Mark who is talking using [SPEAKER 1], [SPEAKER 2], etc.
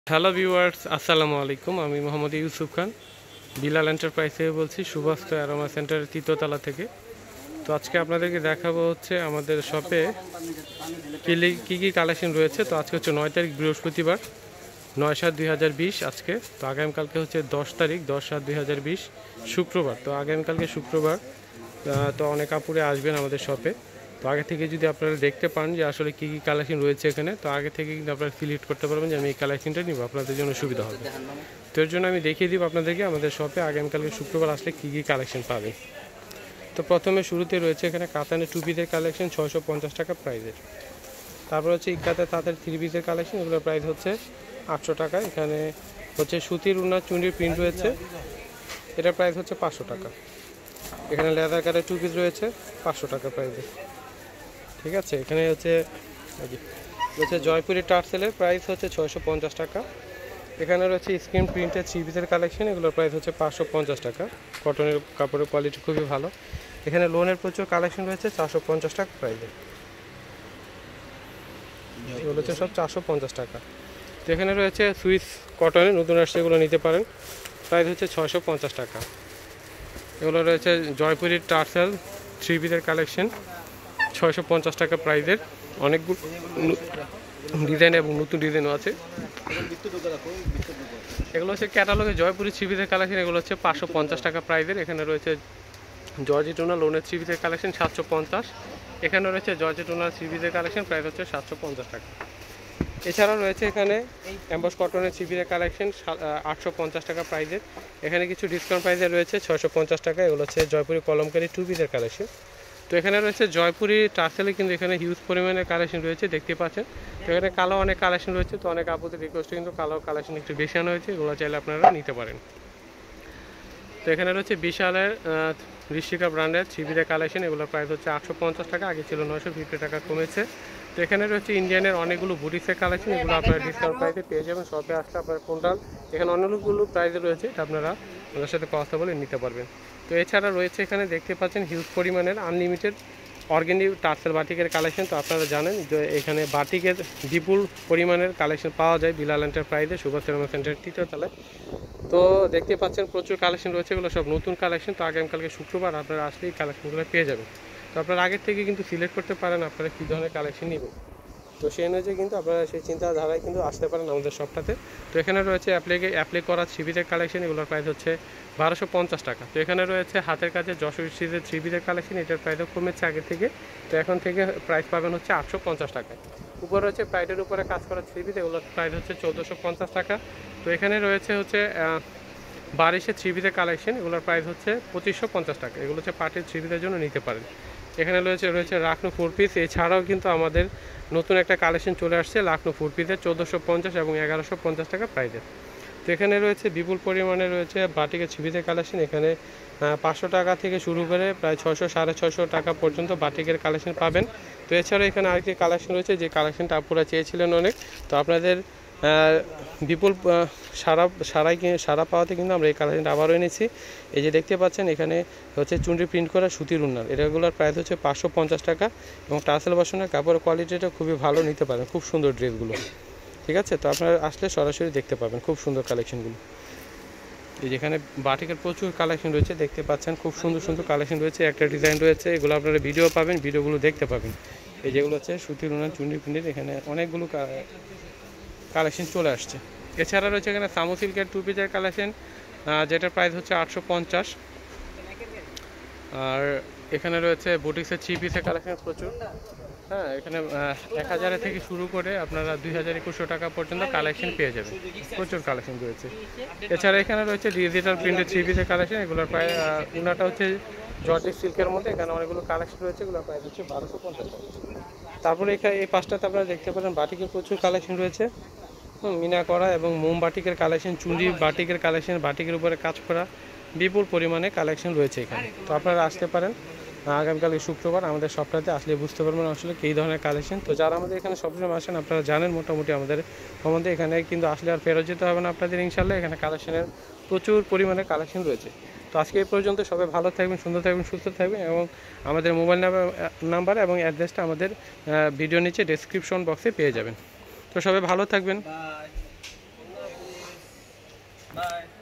[SPEAKER 1] Hello viewers, আসসালামু আলাইকুম। আমি মোহাম্মদ ইউসুফ খান, বিলাল এন্টারপ্রাইজ থেকে বলছি, সুভাষ অ্যারোমা সেন্টারের তৃতীয়তলা থেকে। তো আজকে আপনাদেরকে দেখাবো হচ্ছে আমাদের শপে কী কী কালেকশন রয়েছে। তো আজকে হচ্ছে 9 তারিখ বৃহস্পতিবার, 9/7/2020 আজকে। তো আগামীকালকে হচ্ছে 10 তারিখ 10/7/2020 শুক্রবার। তো আগামীকালকে শুক্রবার, তো অনেক কাপড়ে আসবেন আমাদের শপে। তো আগে থেকে যদি আপনারা দেখতে পান যে আসলে কী কী কালেকশন রয়েছে এখানে, তো আগে থেকে কিন্তু আপনারা সিলেক্ট করতে পারবেন যে আমি এই কালেকশনটা নিব, আপনাদের জন্য সুবিধা হবে। তো এর জন্য আমি দেখিয়ে দিব আপনাদেরকে আমাদের শপে আগামীকালকে শুক্রবার আসলে কী কী কালেকশন পাবেন। তো প্রথমে শুরুতে রয়েছে এখানে কাতানের টুপিদের কালেকশন 650 টাকা প্রাইজের। তারপর হচ্ছে ইকাতে তাঁতের 3 পিসের কালেকশন, এগুলোর প্রাইস হচ্ছে 800 টাকা। এখানে হচ্ছে সুতির উন্নার চুন্ডির প্রিন্ট রয়েছে, এটার প্রাইস হচ্ছে 500 টাকা। এখানে লেদার কাটের 2 পিস রয়েছে 500 টাকা প্রাইসে। ঠিক আছে, এখানে হচ্ছে জয়পুরি টার্সেলের প্রাইস হচ্ছে 650 টাকা। এখানে রয়েছে স্ক্রিন প্রিন্টের 3 পিসের কালেকশন, এগুলোর প্রাইস হচ্ছে 550 টাকা। কটনের কাপড়ের কোয়ালিটি খুবই ভালো। এখানে লোনের প্রচুর কালেকশন রয়েছে 450 টাকা প্রাইসে। এগুলো হচ্ছে সব 450 টাকা। তো এখানে রয়েছে সুইস কটনের নতুন আসছে, এগুলো নিতে পারেন, প্রাইস হচ্ছে 650 টাকা। এগুলো রয়েছে জয়পুরি টার্সেল 3 পিসের কালেকশন 650 টাকা প্রাইজের। অনেকগুলো ডিজাইন এবং নতুন ডিজাইনও আছে। এগুলো হচ্ছে ক্যাটালগে জয়পুরি 3 পিসের কালেকশন, এগুলো হচ্ছে 550 টাকা প্রাইজের। এখানে রয়েছে জর্জি টুনা লোনের 3 পিসের কালেকশন 750। এখানে রয়েছে জর্জি টুনার 3 পিসের কালেকশন, প্রাইস হচ্ছে 750 টাকা। এছাড়াও রয়েছে এখানে অ্যাম্বস কটনের 3 পিসের কালেকশন 850 টাকা প্রাইজের। এখানে কিছু ডিসকাউন্ট প্রাইসে রয়েছে 650 টাকা। এগুলো হচ্ছে জয়পুরি কলমকারি 2 পিসের কালেকশন। তো এখানে রয়েছে জয়পুরি টার্সেলে কিন্তু এখানে হিউজ পরিমাণে কালেকশন রয়েছে, দেখতে পাচ্ছেন। তো এখানে কালো অনেক কালেকশন রয়েছে, তো অনেক আপুদের রিকোয়েস্টে কিন্তু কালো কালেকশন একটু বেশি আনা হয়েছে, এগুলো চাইলে আপনারা নিতে পারেন। তো এখানে রয়েছে বিশালের ঋষিকা ব্র্যান্ডের 3 পিসের কালেকশন, এগুলোর প্রাইস হচ্ছে 850 টাকা, আগে ছিল 950 টাকা, কমেছে। তো এখানে রয়েছে ইন্ডিয়ানের অনেকগুলো বুটিক্সের কালেকশন, এগুলো আপনারা ডিসকাউন্ট প্রাইসে পেয়ে যাবেন। শপে আসলে আপনার কোনটাল এখানে অনেকগুলো প্রাইসে রয়েছে, এটা আপনারা ওদের সাথে কথা বলে নিতে পারবেন। তো এছাড়া রয়েছে এখানে দেখতে পাচ্ছেন হিউজ পরিমাণের আনলিমিটেড অর্গানিক টার্সেল বাটিকের কালেকশন। তো আপনারা জানেন যে এখানে বাটিকের বিপুল পরিমাণের কালেকশন পাওয়া যায় বিলাল এন্টারপ্রাইজে, সুভাষ অ্যারোমা সেন্টারের 3য় তলায়। তো দেখতে পাচ্ছেন প্রচুর কালেকশন রয়েছে, এগুলো সব নতুন কালেকশন। তো আগামীকালকে শুক্রবার আপনারা আসলে এই কালেকশনগুলো পেয়ে যাবেন। তো আপনারা আগের থেকে কিন্তু সিলেক্ট করতে পারেন আপনারা কী ধরনের কালেকশন নেবেন। তো সেই অনুযায়ী কিন্তু আপনারা সেই চিন্তাধারায় কিন্তু আসতে পারেন আমাদের শপটাতে। তো এখানে রয়েছে অ্যাপ্লাই করা 3 পিসের কালেকশন, এগুলোর প্রাইস হচ্ছে 1250 টাকা। তো এখানে রয়েছে হাতের কাছে যশোর সিরিজের 3 পিসের কালেকশন, এটার প্রাইসও কমেছে আগে থেকে। তো এখন থেকে প্রাইস পাবেন হচ্ছে 850 টাকায়। উপরে রয়েছে প্রাইডের উপরে কাজ করা 3 পিস, এগুলোর প্রাইস হচ্ছে 1450 টাকা। তো এখানে রয়েছে হচ্ছে বারিশের 3 পিসের কালেকশন, এগুলোর প্রাইস হচ্ছে 2550 টাকা। এগুলো হচ্ছে পার্টির 3 পিসের জন্য নিতে পারেন। এখানে রয়েছে লাখনৌ 4 পিস। এছাড়াও কিন্তু আমাদের নতুন একটা কালেকশন চলে আসছে লাখনৌ 4 পিসের 1450 এবং 1150 টাকা প্রাইজের। তো এখানে রয়েছে বিপুল পরিমাণে রয়েছে বাটিকের 3 পিসের কালেকশন। এখানে 500 টাকা থেকে শুরু করে প্রায় 600 650 টাকা পর্যন্ত বাটিকের কালেকশন পাবেন। তো এছাড়াও এখানে আরেকটি কালেকশন রয়েছে, যে কালেকশনটা আপনারা চেয়েছিলেন অনেক। তো আপনাদের বিপুল সারা পাওয়াতে কিন্তু আমরা এই কালেকশনটা আবারও এনেছি। এই যে দেখতে পাচ্ছেন এখানে হচ্ছে চুনরি প্রিন্ট করা সুতির উন্নার, এটাগুলোর প্রাইস হচ্ছে 550 টাকা। এবং টার্সেল বাসনের কাপড়ের কোয়ালিটিটা খুবই ভালো, নিতে পারেন, খুব সুন্দর ড্রেসগুলো। ঠিক আছে, তো আপনারা আসলে সরাসরি দেখতে পাবেন খুব সুন্দর কালেকশনগুলো। এই যেখানে বাটিকের প্রচুর কালেকশন রয়েছে, দেখতে পাচ্ছেন খুব সুন্দর সুন্দর কালেকশন রয়েছে, একটা ডিজাইন রয়েছে, এগুলো আপনারা ভিডিও পাবেন, ভিডিওগুলো দেখতে পাবেন। এই যেগুলো হচ্ছে সুতির উন্নার চুনরি প্রিন্টের, এখানে অনেকগুলো কালেকশন চলে আসছে। এছাড়া রয়েছে এখানে সামু সিল্কের 2 পিসের কালেকশন, যেটার প্রাইস হচ্ছে 850। আর এখানে রয়েছে বুটিক্সের 3 পিসের কালেকশন প্রচুর। হ্যাঁ, এখানে 1000 থেকে শুরু করে আপনারা 2000-2100 টাকা পর্যন্ত কালেকশন পেয়ে যাবেন, প্রচুর কালেকশন রয়েছে। এছাড়া এখানে রয়েছে ডিজিটাল প্রিন্টের 3 পিসের কালেকশন, এগুলোর প্রায় উনাটা হচ্ছে জর্জেট সিল্কের মধ্যে, এখানে অনেকগুলো কালেকশন রয়েছে, এগুলোর প্রাইস হচ্ছে 1250 টাকা। তারপরে এখানে এই পাঁচটাতে আপনারা দেখতে পারেন বাটিকের প্রচুর কালেকশন রয়েছে, মিনা করা এবং মোম বাটিকের কালেকশন, চুন্ডি বাটিকের কালেকশন, বাটিকের উপরে কাজ করা বিপুল পরিমাণে কালেকশন রয়েছে এখানে। তো আপনারা আসতে পারেন আগামীকাল শুক্রবার আমাদের শপটাতে, আসলে বুঝতে পারবেন আসলে কী ধরনের কালেকশন। তো যারা আমাদের এখানে সবসময় আসেন আপনারা জানেন মোটামুটি আমাদের সম্বন্ধে, এখানে কিন্তু আসলে আর ফেরত যেতে হবে না আপনাদের ইনশাল্লাহ, এখানে কালেকশনের প্রচুর পরিমাণে কালেকশন রয়েছে। তো আজকে এই পর্যন্ত, সবাই ভালো থাকবেন, সুন্দর থাকবেন, সুস্থ থাকবেন। এবং আমাদের মোবাইল নাম্বার এবং অ্যাড্রেসটা আমাদের ভিডিও নিচে ডেসক্রিপশন বক্সে পেয়ে যাবেন। তো সবাই ভালো থাকবেন।
[SPEAKER 2] বাই।